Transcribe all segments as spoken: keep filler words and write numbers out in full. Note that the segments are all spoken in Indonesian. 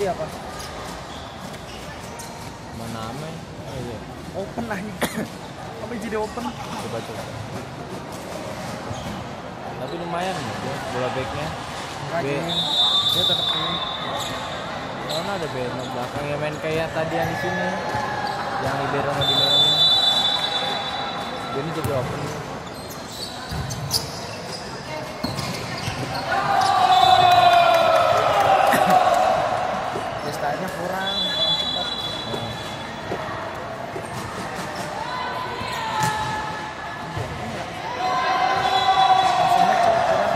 apa? Mana ame? Oh, iya. Open lah ini. Apa jadi open? Coba coba. Tapi lumayan ya, bola backnya. Enggak, B. Jin. Dia tetap ini. Mana ada Berno belakang yang main kayak tadi yang di sini. Yang libero mau dimainin. Dia ini jadi open. Destanya kurang. Cepat. Hmm. Langsungnya cepat kurang.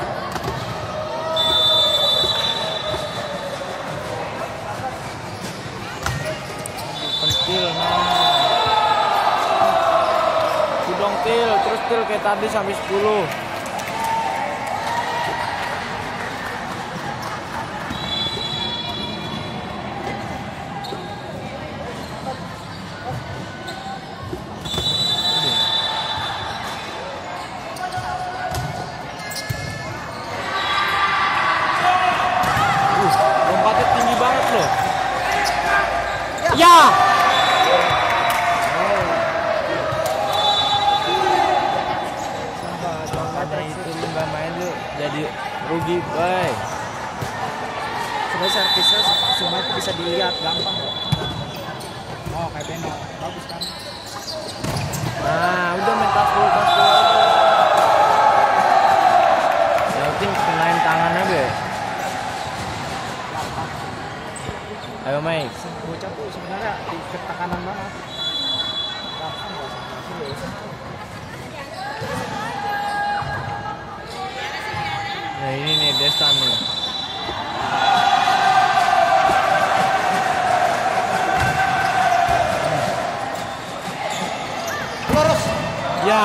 Pentil nah. Kudong til, terus til kayak tadi sampai sepuluh. Uh, lompatnya tinggi banget loh. Ya. Makanya itu lu nggak main lu jadi rugi, boy. Sebenarnya servisnya semua itu bisa dilihat gampang kok. Oh kayak Beno, bagus kan? Nah, udah main tas dulu, tas dulu aja. Yang penting kenain tangannya be. Ayo Mike. Bocah tuh sebenarnya di ketekanan banget. Gampang nggak sih? Nah ini nih Destan nih. Lurus. Ya.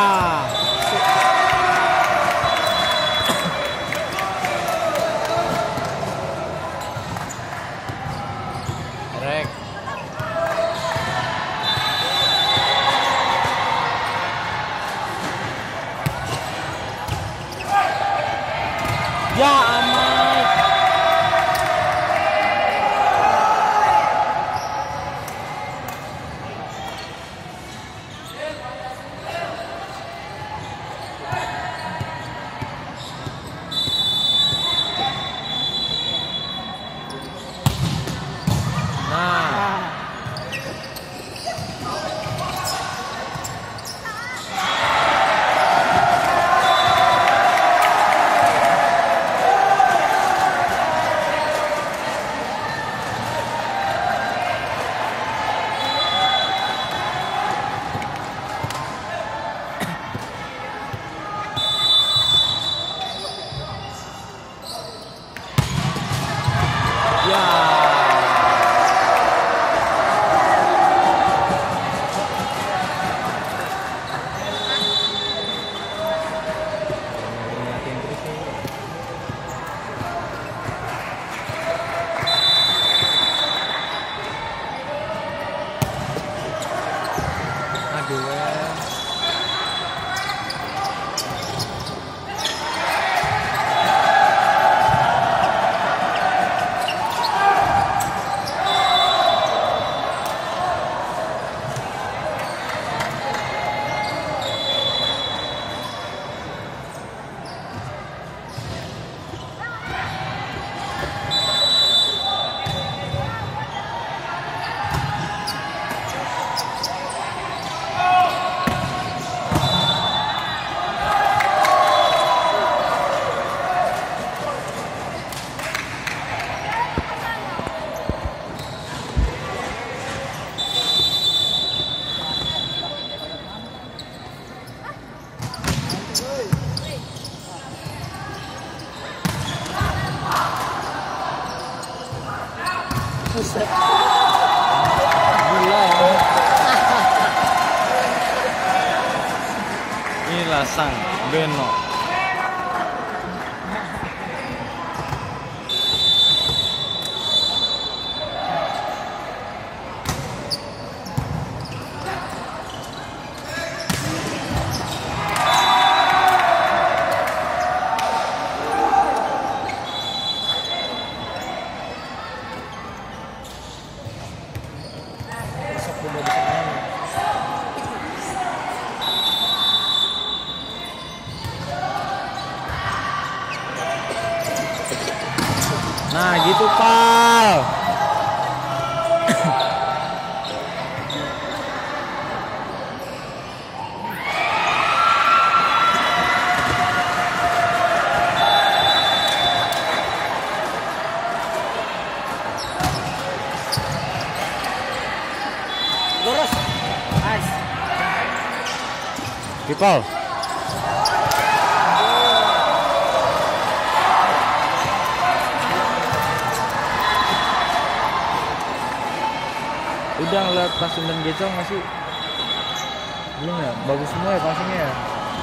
Rek. Ya amat. Nah, ya. Ingatin terus nih. Aduh. eh. Buset. Gila ya. Inilah sang Beno. itu Pal. Lurus. Nice. People. Udah ngeliat passing dan gecong nggak sih? Belum ya? Bagus semua ya passingnya ya?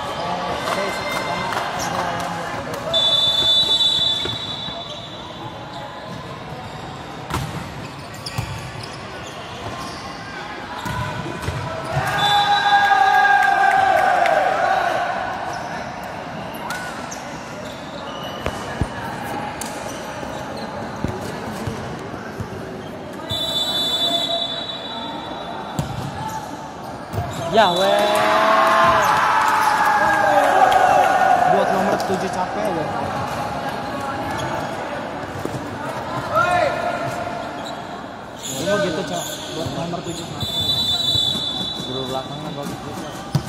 Ya weh. Buat nomor tujuh capek weh. Cuma gitu cok. Buat nomor tujuh capek. Guru belakangnya bagus juga.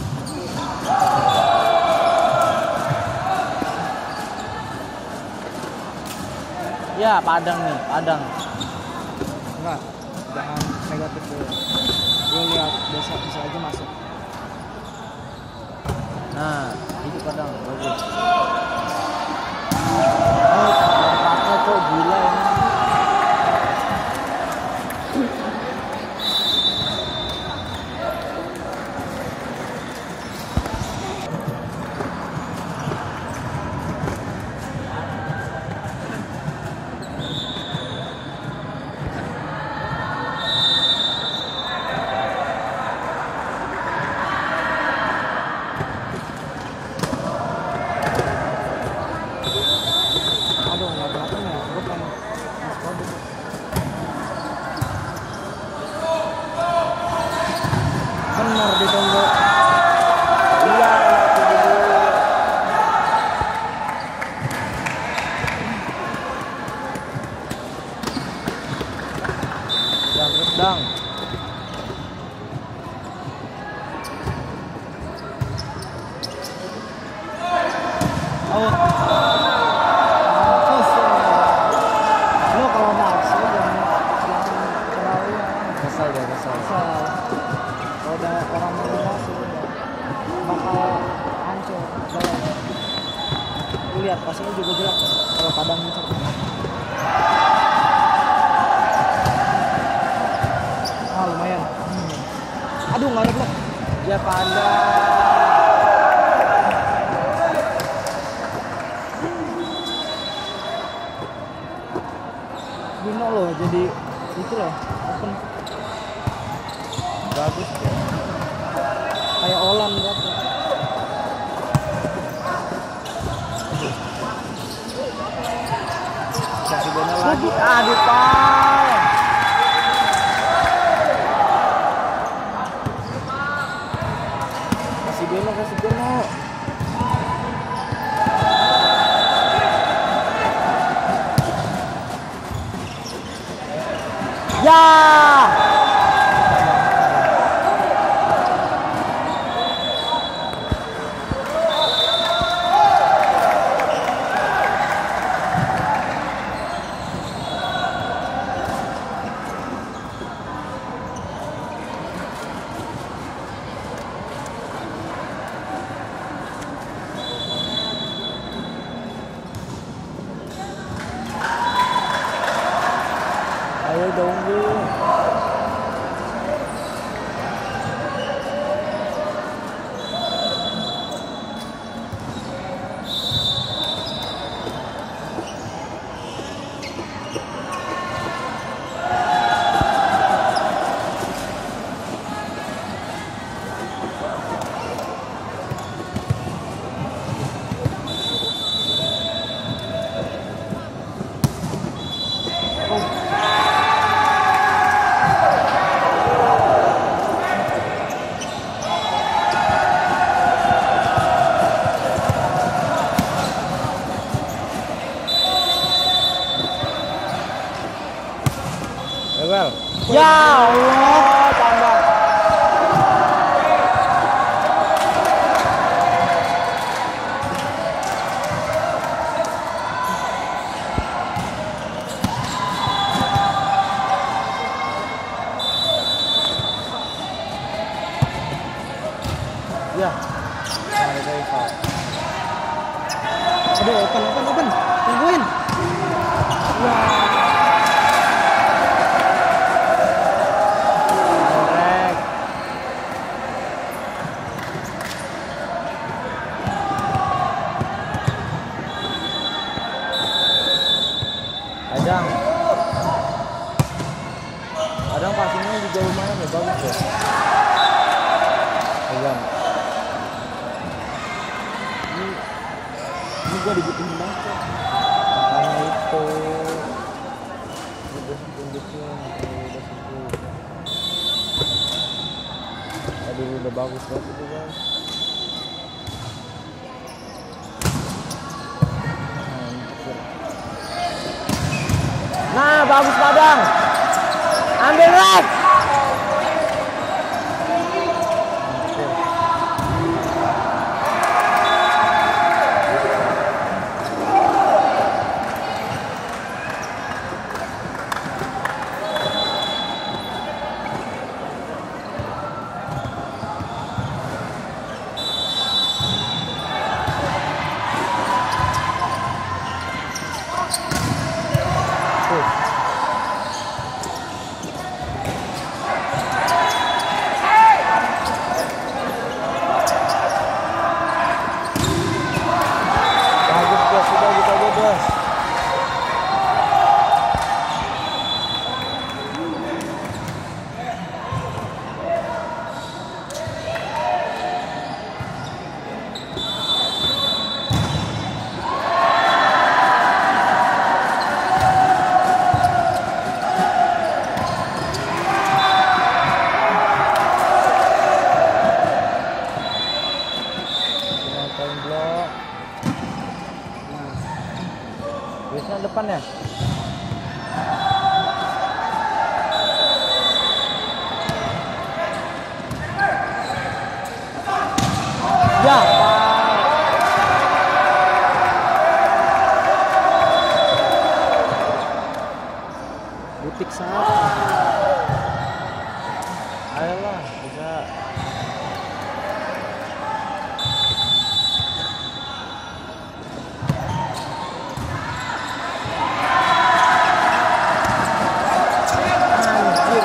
Ya Padang nih, Padang. Enggak, jangan negatif dulu. Gue lihat besok bisa aja masuk. Nah, itu Padang bagus. Oh, lompatnya kok gila ini. Aduh, nggak berapa ya? Gue pengen mas kode. Bener ditunggu. Iya, tunggu dulu. Jangan redang. Oh. Mampus ya. Lo kalau maksa jangan jangan terlalu Kesal dia kesal. kesal. Kalau udah orang mau masuk ya, bakal hancur. Kalau lu lihat pastinya juga jelek kalau Padang muncul. Ah lumayan. Hmm. Aduh nggak ada blok. Ya Padang. Bino loh jadi itu loh open Bagus ya. kayak Olan berarti. Kasih bola lagi. Aduh Pal. Kasih bola, kasih bola. Ya. Ayo dong Bu. Ewel. Ya Allah, tambah. Ya. Nah, itu foul. Aduh, open, open, open. Tungguin. Korek. Adang. Adang passingnya juga lumayan ya, bagus ya. Adang. Ini, ini gua dibutuhin banget kok. Makanya itu udah tunjukin udah sembuh. Tadi udah bagus banget itu guys. Nah, bagus Padang. Ambil rak. Bagus bos, sudah kita bebas. Penonton blok. Wisna depan ya. Ya, Butik saat. ayolah bisa. Anjir.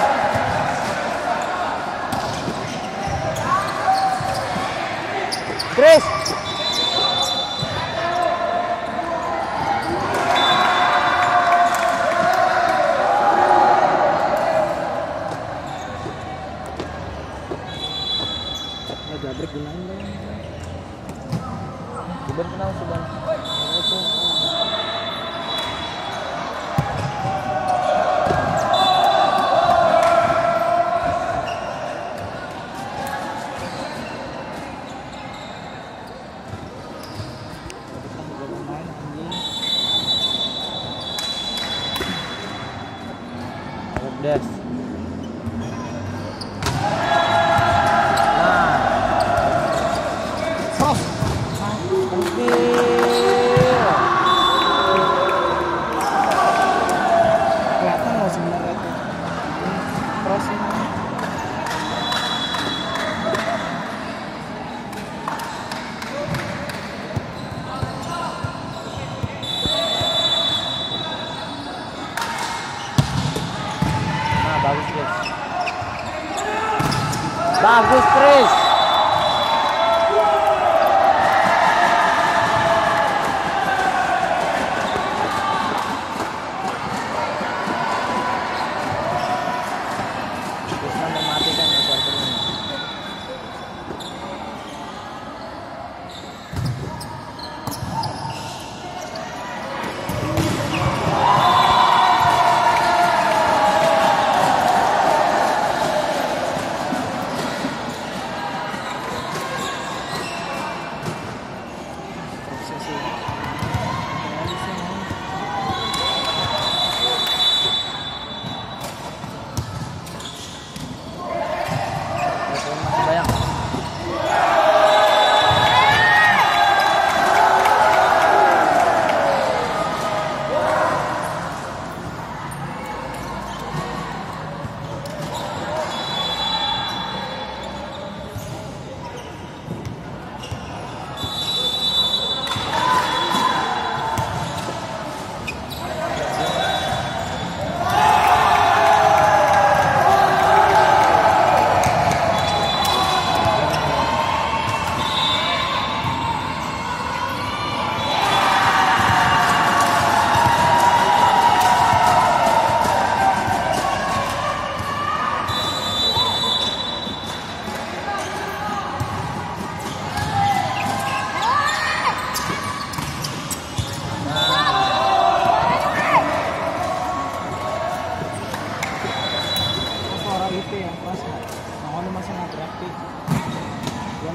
Chris. Nah, gabrek gunain dong. Suban kenal Suban. Itu. Tapi kan juga pemain anjing. Udah. Nah, Sos. Gokil. Kelihatan loh sebenarnya itu. Cross ini. Nah, bagus Chris. Bagus Chris. Wisna mematikan Edward ini.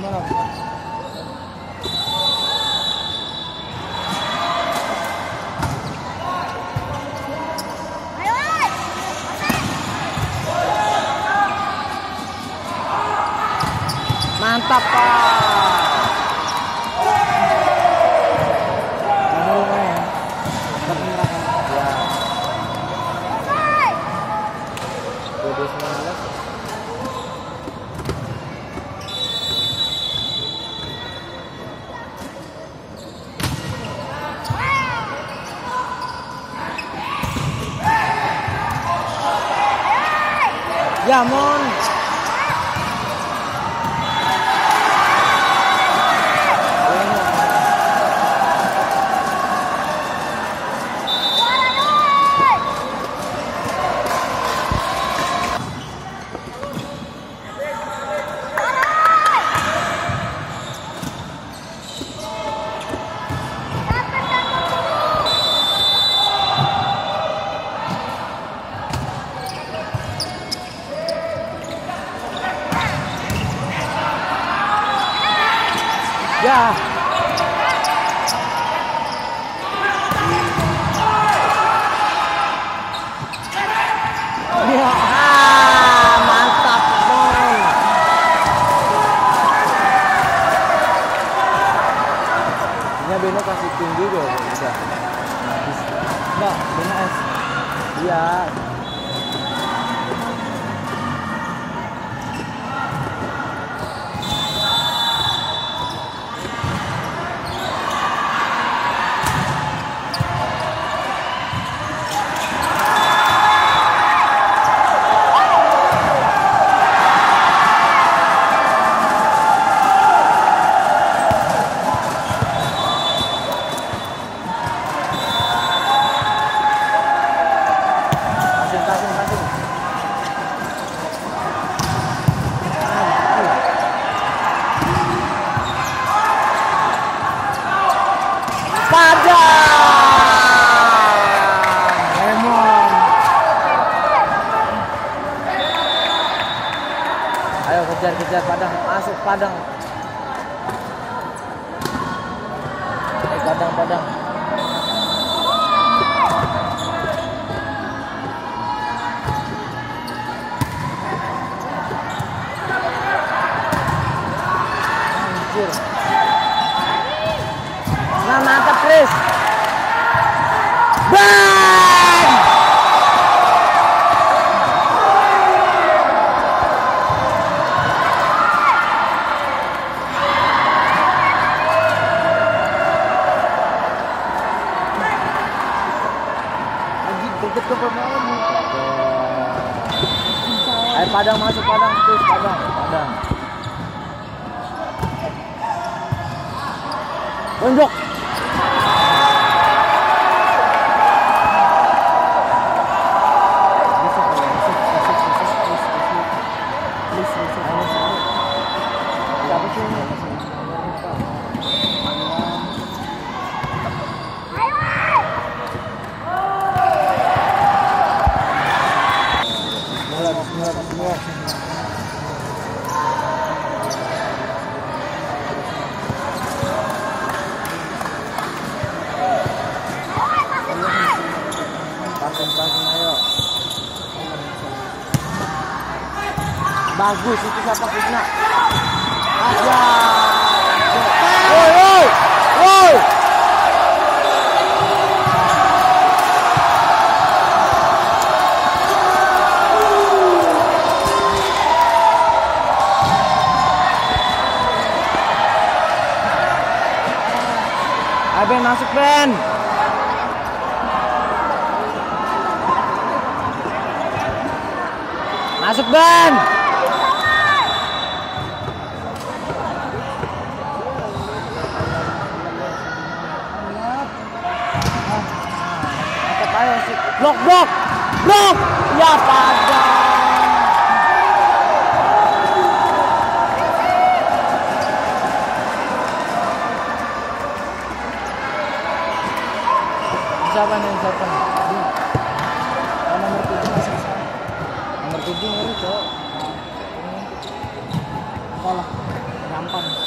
malam. Mantap Pak. Ini lumayan. Pergerakan. Ya. dua ribu sembilan belas. Ya mon. Ya. Ya, ah, mantap mon. Ini Beno kasih pin juga udah. Enggak, Beno S. Iya. Kasih, kasih, kasih. Padang. Lemon. Ayo kejar-kejar Padang, masuk Padang. Eh, Padang, Padang. Anjir. Nah, mantap Chris. Bang! Anjir, deket ke pemain. Ayo Padang masuk Padang, terus Padang, Padang. Tunjuk. Bismillah, bismillah, bismillah. Passing-passing ayo. Bagus itu siapa Krisna? Aja. Woi, woi. Woi. Ayo Ben, masuk Ben. Masuk Ben. Mantap ayo sih. Blok, blok. Blok. Ya Padang. Siapa nih, siapa nih? Oh, nomor tujuh masih bisa. Nomor tujuh ngeri cowok. Kalah. Gampang.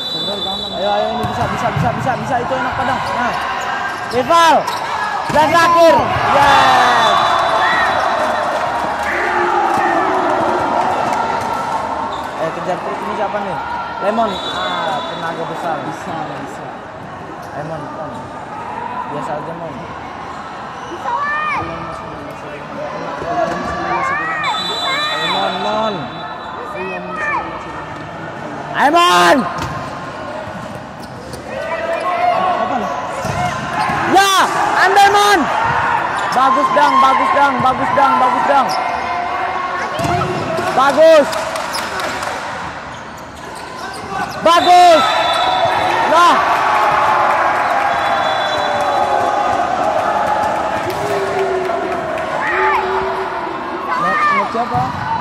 bisa, bisa, bisa, bisa. Itu enak padang. Nah, rival. Dan terakhir. Yes. Eh, kejar terus ini siapa nih? Lemon. Ah, tenaga besar. Bisa, bisa. Lemon, Mon. Biasa aja, Mon. Lemon, Mon. Lemon. Apa nih? Ya, ambil Mon. Bagus dang, bagus dang, bagus dang, bagus dang. Bagus. Bagus. Nah. Net, net siapa?